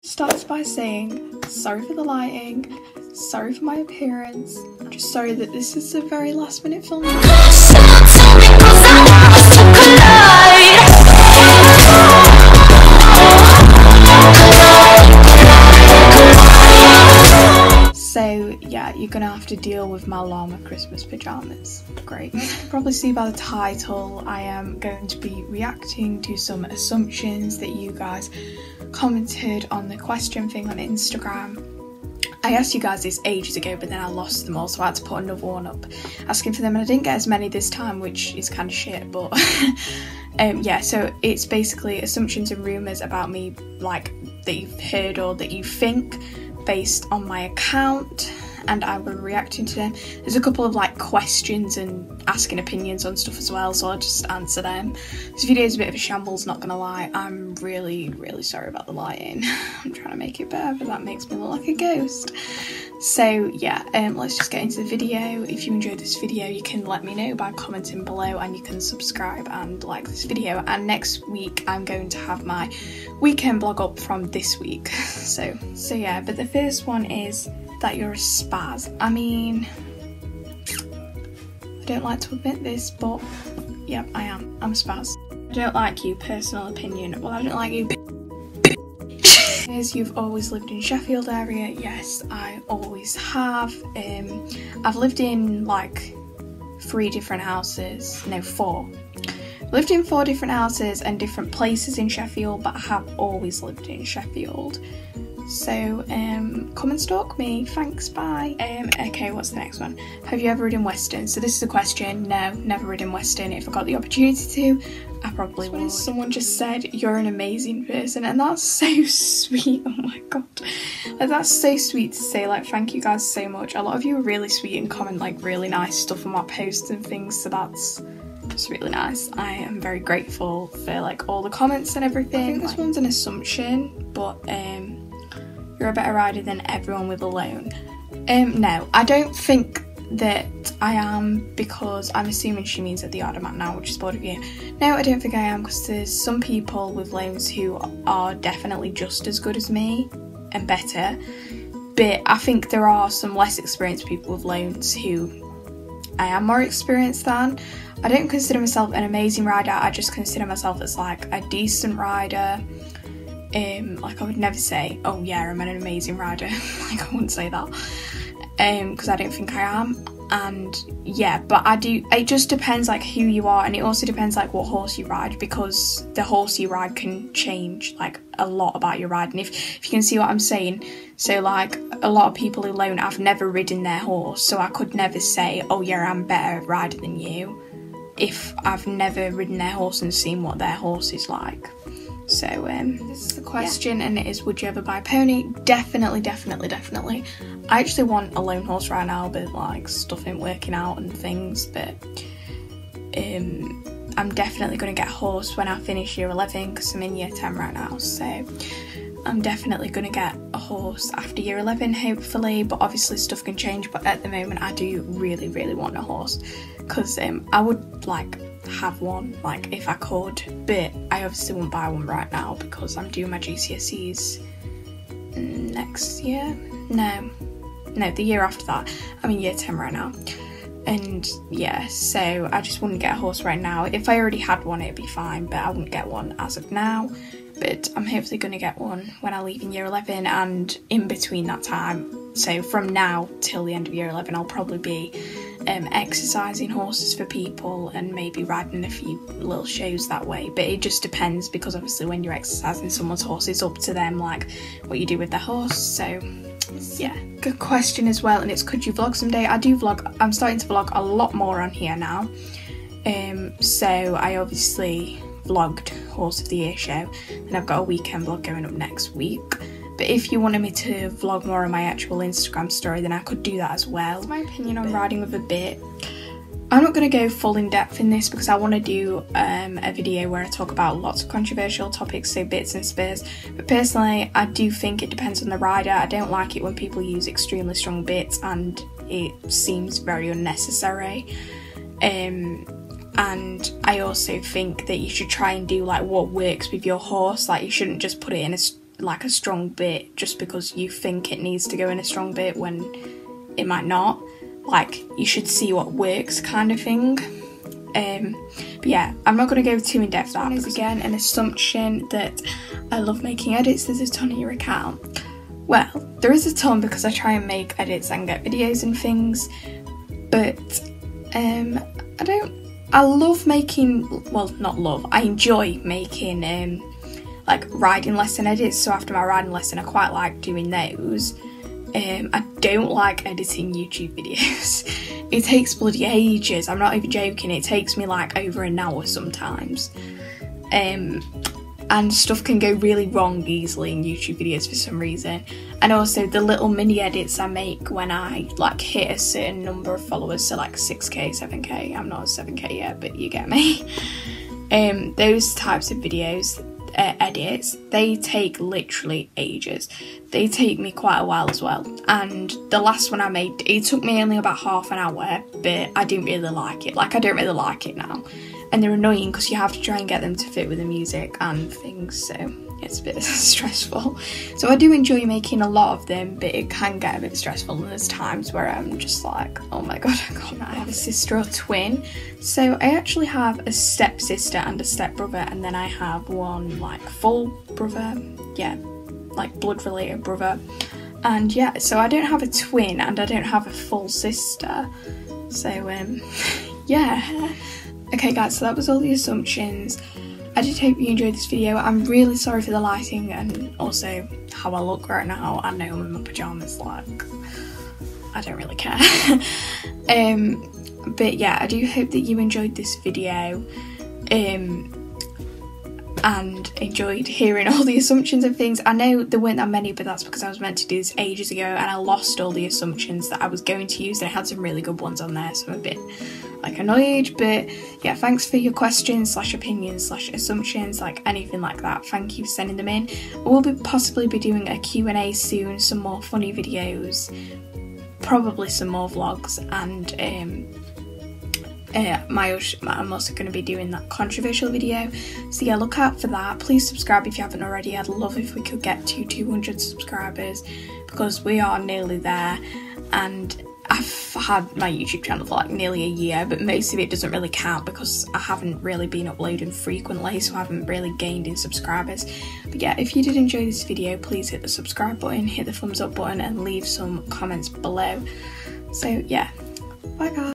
Starts by saying, sorry for the lighting, sorry for my appearance, I'm just sorry that this is a very last minute film. So yeah, you're gonna have to deal with my llama Christmas pyjamas. Great. You can probably see by the title, I am going to be reacting to some assumptions that you guys commented on the question thing on Instagram. I asked you guys this ages ago, but then I lost them all, so I had to put another one up asking for them, and I didn't get as many this time, which is kind of shit, but yeah, so it's basically assumptions and rumours about me, like, that you've heard or that you think based on my account, and I will be reacting to them. There's a couple of like questions and asking opinions on stuff as well, so I'll just answer them. This video is a bit of a shambles, not gonna lie. I'm really sorry about the lighting. I'm trying to make it better, but that makes me look like a ghost. So yeah, let's just get into the video. If you enjoyed this video, you can let me know by commenting below, and you can subscribe and like this video. And next week I'm going to have my weekend vlog up from this week. So yeah, but the first one is that you're a spaz. I mean, I don't like to admit this, but yeah, I am. I'm a spaz. I don't like you, personal opinion. Well, I don't like you. You've always lived in Sheffield area. Yes, I always have. I've lived in like 4. Lived in 4 different houses and different places in Sheffield, but I have always lived in Sheffield. So come and stalk me, thanks, bye. Okay, what's the next one? Have you ever ridden Western? So this is a question. No, never ridden Western. If I got the opportunity to, I probably would. Someone just said you're an amazing person, and that's so sweet. Oh my god, like, that's so sweet to say. Like, thank you guys so much. A lot of you are really sweet and comment like really nice stuff on my posts and things, so that's just really nice. I am very grateful for like all the comments and everything. I think this one's an assumption, but you're a better rider than everyone with a loan. No, I don't think that I am, because I'm assuming she means at the yard I'm at now, which is bored of you. No, I don't think I am, because there's some people with loans who are definitely just as good as me and better, but I think there are some less experienced people with loans who I am more experienced than. I don't consider myself an amazing rider, I just consider myself as like a decent rider. Like, I would never say, oh yeah, I'm an amazing rider. Like, I wouldn't say that, because I don't think I am. And yeah, but I do, it just depends like who you are, and it also depends like what horse you ride, because the horse you ride can change like a lot about your riding, if you can see what I'm saying. So like, a lot of people who loan, I've never ridden their horse, so I could never say, oh yeah, I'm a better rider than you, if I've never ridden their horse and seen what their horse is like. So this is the question, yeah. And it is, would you ever buy a pony? Definitely. I actually want a lone horse right now, but like stuff ain't working out and things, but I'm definitely going to get a horse when I finish year 11, because I'm in year 10 right now, so I'm definitely going to get a horse after year 11 hopefully, but obviously stuff can change. But at the moment I do really want a horse, because I would like have one like if I could, but I obviously won't buy one right now because I'm doing my GCSEs next year. No, the year after that. I'm in year 10 right now, and yeah, so I just wouldn't get a horse right now. If I already had one it'd be fine, but I wouldn't get one as of now. But I'm hopefully going to get one when I leave in year 11, and in between that time, so from now till the end of year 11, I'll probably be exercising horses for people and maybe riding a few little shows that way. But it just depends, because obviously when you're exercising someone's horse, it's up to them like what you do with the horse. So yeah, good question as well, and it's, could you vlog someday? I do vlog. I'm starting to vlog a lot more on here now. So I obviously vlogged Horse of the Year show, and I've got a weekend vlog going up next week. But if you wanted me to vlog more on my actual Instagram story, then I could do that as well. That's my opinion on riding with a bit. I'm not going to go full in depth in this, because I want to do a video where I talk about lots of controversial topics, so bits and spurs. But personally, I do think it depends on the rider. I don't like it when people use extremely strong bits, and it seems very unnecessary. And I also think that you should try and do like what works with your horse. Like, you shouldn't just put it in a like a strong bit just because you think it needs to go in a strong bit when it might not. Like, you should see what works kind of thing. But yeah, I'm not going to go too in depth on that. Is again an assumption that I love making edits. There's a ton in your account. Well, there is a ton because I try and make edits and get videos and things, but I love making, well, not love, I enjoy making like riding lesson edits. So after my riding lesson, I quite like doing those. I don't like editing YouTube videos. It takes bloody ages. I'm not even joking. It takes me like over an hour sometimes. And stuff can go really wrong easily in YouTube videos for some reason. And also the little mini edits I make when I like hit a certain number of followers, so like 6k, 7k. I'm not at 7k yet, but you get me. Those types of videos, edits, they take literally ages. They take me quite a while as well. And the last one I made, it took me only about half an hour, but I didn't really like it. Like, I don't really like it now. And they're annoying because you have to try and get them to fit with the music and things, so it's a bit stressful. So I do enjoy making a lot of them, but it can get a bit stressful, and there's times where I'm just like, oh my god, I have a sister or twin. So I actually have a stepsister and a stepbrother, and then I have one like full brother, yeah, like blood related brother. And yeah, so I don't have a twin and I don't have a full sister. So yeah. Okay guys, so that was all the assumptions. I did hope you enjoyed this video. I'm really sorry for the lighting and also how I look right now. I know I'm in my pyjamas, like, I don't really care. But yeah, I do hope that you enjoyed this video and enjoyed hearing all the assumptions and things. I know there weren't that many, but that's because I was meant to do this ages ago and I lost all the assumptions that I was going to use, and I had some really good ones on there, so I'm a bit like annoyed. But yeah, thanks for your questions / opinions / assumptions, like anything like that. Thank you for sending them in. We'll possibly be doing a Q&A soon, some more funny videos, probably some more vlogs, and I'm also going to be doing that controversial video, so yeah, look out for that. Please subscribe if you haven't already. I'd love if we could get to 200 subscribers because we are nearly there, and I've had my YouTube channel for like nearly a year, but most of it doesn't really count because I haven't really been uploading frequently, so I haven't really gained in subscribers. But yeah, if you did enjoy this video, please hit the subscribe button, hit the thumbs up button, and leave some comments below. So yeah, bye guys.